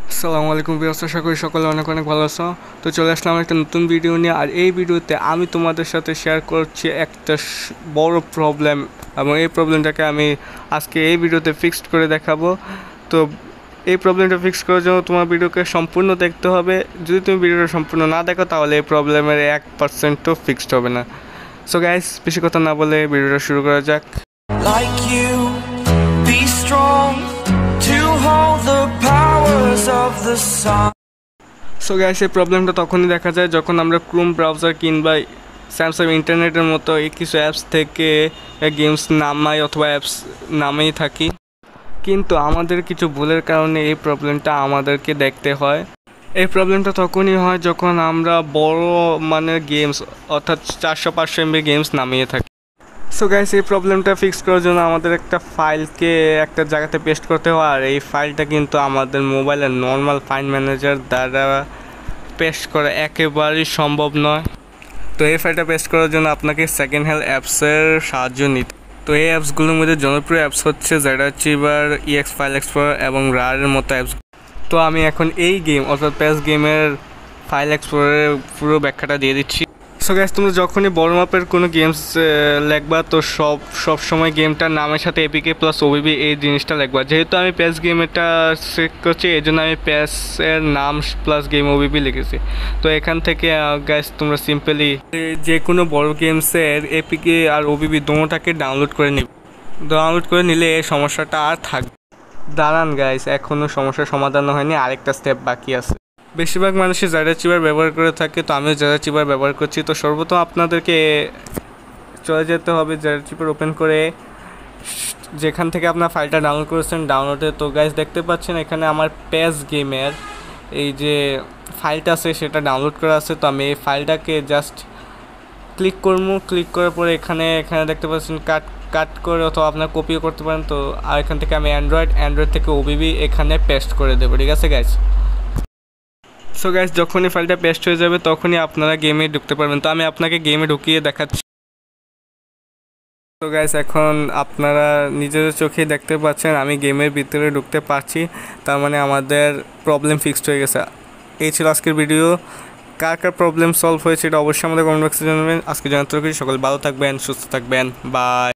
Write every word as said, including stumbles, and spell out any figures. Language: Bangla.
আসসালামু আলাইকুম ভিউয়ার্স, আশা করি সকলে অনেক অনেক ভালো আছো। তো চলে আসলাম একটা নতুন ভিডিও নিয়ে। আর এই ভিডিওতে আমি তোমাদের সাথে শেয়ার করছি একটা বড় প্রবলেম, এবং এই প্রবলেমটাকে আমি আজকে এই ভিডিওতে ফিক্সড করে দেখাবো। তো এই প্রবলেমটা ফিক্স করার জন্য তোমার ভিডিওকে সম্পূর্ণ দেখতে হবে। যদি তুমি ভিডিওটা সম্পূর্ণ না দেখো তাহলে এই প্রবলেমের এক পার্সেন্টও ফিক্সড হবে না। সো গাইস, বেশি কথা না বলে ভিডিওটা শুরু করা যাক। Like you, be strong to hold the powers of the sun. So guys, এই প্রবলেমটা তখনই দেখা যায় যখন আমরা ক্রোম ব্রাউজার কিংবা স্যামসাং ইন্টারনেটের মতো এই কিছু অ্যাপস থেকে গেমস নামাই অথবা অ্যাপস নামেই থাকি, কিন্তু আমাদের কিছু ভুলের কারণে এই প্রবলেমটা আমাদেরকে দেখতে হয়। এই প্রবলেমটা তখনই হয় যখন আমরা বড় মানের গেমস অর্থাৎ চারশো পাঁচশো এমবি গেমস নামিয়ে থাকি। সো গাইস, এই প্রবলেমটা ফিক্স করার জন্য আমাদের একটা ফাইলকে একটা জায়গাতে পেস্ট করতে হয়, আর এই ফাইলটা কিন্তু আমাদের মোবাইলের নর্মাল ফাইল ম্যানেজার দ্বারা পেস্ট করা একেবারেই সম্ভব নয়। তো এই ফাইলটা পেস্ট করার জন্য আপনাকে সেকেন্ড হ্যান্ড অ্যাপসের সাহায্য নিতে। তো এই অ্যাপসগুলোর মধ্যে জনপ্রিয় অ্যাপস হচ্ছে জেডারচিভার, ইএক্স ফাইল এক্সপ্লোরার এবং রারের মতো অ্যাপস। তো আমি এখন এই গেম অর্থাৎ পেস গেমের ফাইল এক্সপ্লোরারের পুরো ব্যাখ্যাটা দিয়ে দিচ্ছি। সো গাইস, তোমরা যখনই বড় মাপের কোনো গেমস লিখবা তো সব সব সময় গেমটার নামের সাথে এপিকে প্লাস ওবিবি এই জিনিসটা লিখবা। যেহেতু আমি পেস গেম এটা চেক করছি, এই জন্য আমি পেসের নাম প্লাস গেম ওবিবি লিখেছি। তো এখান থেকে গাইস তোমরা সিম্পলি যে কোনো বড় গেমসের এপিকে আর ওবিবি দুটোটাকে ডাউনলোড করে নিবে। ডাউনলোড করে নিলে এই সমস্যাটা আর থাকবে। দাঁড়ান গাইস, এখনও সমস্যার সমাধান হয়নি, আরেকটা স্টেপ বাকি আছে। বেশিরভাগ মানুষই জেডারচিভার ব্যবহার করে থাকে, তো আমিও জেডারচিভার ব্যবহার করছি। তো সর্বপ্রথম আপনাদেরকে চলে যেতে হবে জেডারচিভার ওপেন করে যেখান থেকে আপনার ফাইলটা ডাউনলোড করেছেন ডাউনলোডে। তো গাইস দেখতে পাচ্ছেন এখানে আমার পেস গেমের এই যে ফাইলটা আছে সেটা ডাউনলোড করা আছে। তো আমি এই ফাইলটাকে জাস্ট ক্লিক করবো, ক্লিক করার পরে এখানে এখানে দেখতে পাচ্ছেন কাট কাট করে অথবা আপনার কপিও করতে পারেন। তো আর এখান থেকে আমি অ্যান্ড্রয়েড অ্যান্ড্রয়েড থেকে ওবিবি এখানে পেস্ট করে দেবো, ঠিক আছে গাইস। সো গাইস, যখনই ফাইলটা পেস্ট হয়ে যাবে তখনই আপনারা গেমে ঢুকতে পারবেন। তো আমি আপনাকে গেমে ঢুকিয়ে দেখাচ্ছি। তো গাইস, এখন আপনারা নিজেদের চোখেই দেখতে পাচ্ছেন আমি গেমের ভিতরে ঢুকতে পারছি, তার মানে আমাদের প্রবলেম ফিক্সড হয়ে গেছে। এই ছিল আজকের ভিডিও। কার কার প্রবলেম সলভ হয়েছে এটা অবশ্যই আমাদের কমেন্ট বক্সে জানাবেন। আজকে জানাতে সকলে ভালো থাকবেন, সুস্থ থাকবেন, বাই।